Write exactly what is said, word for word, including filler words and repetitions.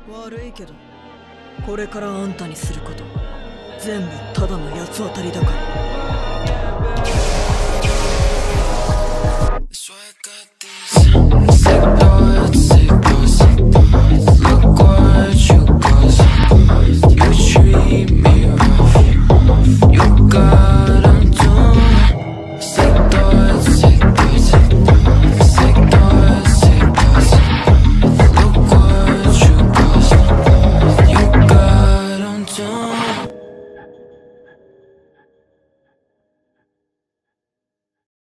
悪いけど、これからあんたにすること全部ただの八つ当たりだから。